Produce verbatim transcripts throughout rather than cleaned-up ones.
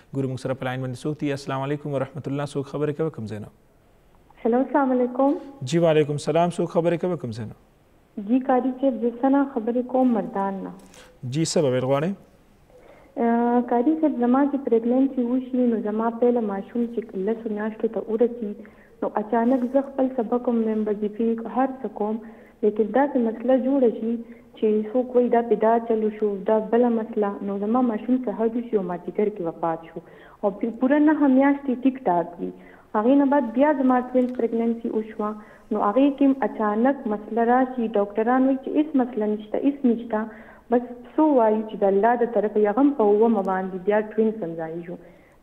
ګورو موږ سره په لاین باندې څوک دي. السلام علیکم ورحمت الله. څوک خبرې کوي؟ کوم ځای نه؟ हेलो अस्सलाम वालेकुम. जी वालेकुम सलाम. څوک خبرې کوي؟ کوم ځای نه؟ जी कारी صاحب زه ثنا خبرې کوم مردان نه. جی څه به ویل غواړئ؟ कारी صاحب زما چې پریګننسي وشي نو زما پهله ماشوم چې لسو میاشتو ته ورسي نو اچانک زه خپل سبق هم وایم وظیفې هر څه کوم لیکن داسې مسله جوړه شي چې څوک وایي دا پیدا چلو شو دا بله مسله نو زما ماشوم سهار وشي او مازدیګر کې وفات شو او پوره نهه میاشتې ټیک ټاک وي. هغې نه بعد بیا زما ټوینس پریګننسي وشوه نو هغې کې اچانک مسله راشي ډاکټران وایي چې هېڅ مسله نشته هېڅ نشته بس څو وایو چې د الله د طرفه هغه هم په اوومه باندې بیا ټوینس هم ځایي شو.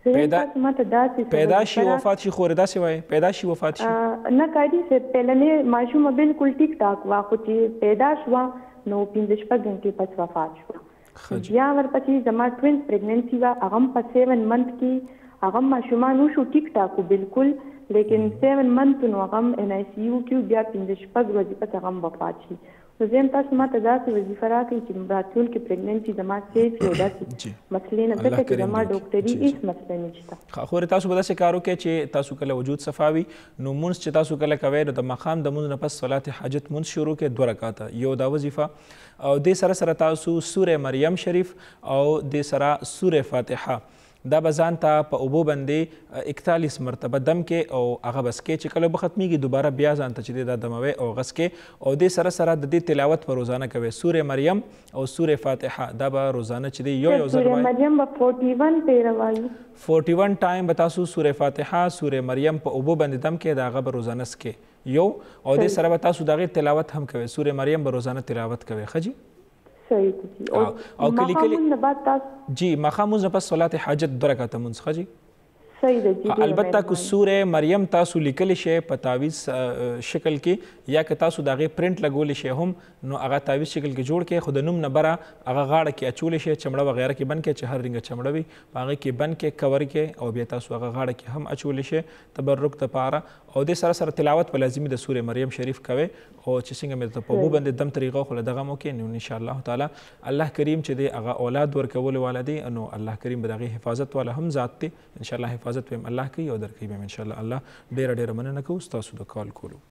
پیدا شي وفات شي خو داسې وایي پیدا شي وفات شي نه کاري صاحب پهلنې ماشومه بالکل ټیک ټاک وه خو چې پیدا شوه نو پنځه شپږ غنټې پس وفات شوه. بیا ورپسې زما ټوینس پریګننسي وه هغه هم په سیون منت کې هغه ماشومان وشو ټیک ټاک بالکل لیکن سیون منت نو هغه هم ان آی سی یو کې بیا پنځه شپږ ورځې پس هغه هم وفات شي. نو زه هم تاسو ماته داسې وظیفه راکړئ چې راتلونکي پریګننسي زما سیف وي او داسې مسلې نه ځکه چې زما ډاکټري هېڅ مسله نشته. خو تاسو به داسې کار وکړئ چې تاسو کله وجود صفا وي نو مونځ چې تاسو کله کوئ نو د ماښام د مونځ نه پس صلات حاجت مونځ شروع کړئ دوه رکعاته یو دا وظیفه او دې سره سره تاسو سوره مریم شریف او دې سره سوره فاتحه دا به ځان ته په اوبو باندې اکتالیس مرتبه دم کې او هغه بس کې چې کله به ختمیږي دوباره بیا ځان ته چې دی دا دموي او غس کې او دې سره سره د دې تلاوت په روزانه کوي سوره مریم او سوره فاتحه دا به روزانه چې دی یو یو ځل سوره مریم به فورټي ون پیر وایي فورټي ون ټایم به تاسو سوره فاتحه سوره مریم په اوبو باندې دم کې دا هغه به روزانه سکې یو او دې سره به تاسو د هغې تلاوت هم کوئ سوره مریم به روزانه تلاوت کوئ. ښه جي صحیح دي او کلی کلی ماښام نه بعد تاسو جی ماښام مونځ نه پس صلات حاجت دوه رکعته مونځ. ښه جي صحیح ده جی البته که سوره مریم تاسو لیکلی شئ په تعویض شکل کې یا که تاسو د هغې پرنټ لګولی شئ هم نو هغه تعویض شکل کې جوړ کړئ خو د نوم نه بره هغه غاړه کې اچولی شئ چمړه وغیره کې بند کړئ چې هر رنګه چمړه وي په هغې کې بند کړئ کور کړئ او بیا تاسو هغه غاړه کې هم اچولی شئ تبرک دپاره او دې سره سره تلاوت په لازمي د سوره مریم شریف کوئ او چې څنګه مې درته په اوبو باندې دم طریقه خو له دغه مو کې نو انشاءالله تعالی الله کریم چې دی هغه اولاد ورکولو والا دی نو الله کریم به د هغې حفاظت والا هم ذات دی انشاءالله حفاظت به هم الله کوي او درکوي به هم انشاءالله الله ډېره ډېره مننه کوو ستاسو د کال کولو.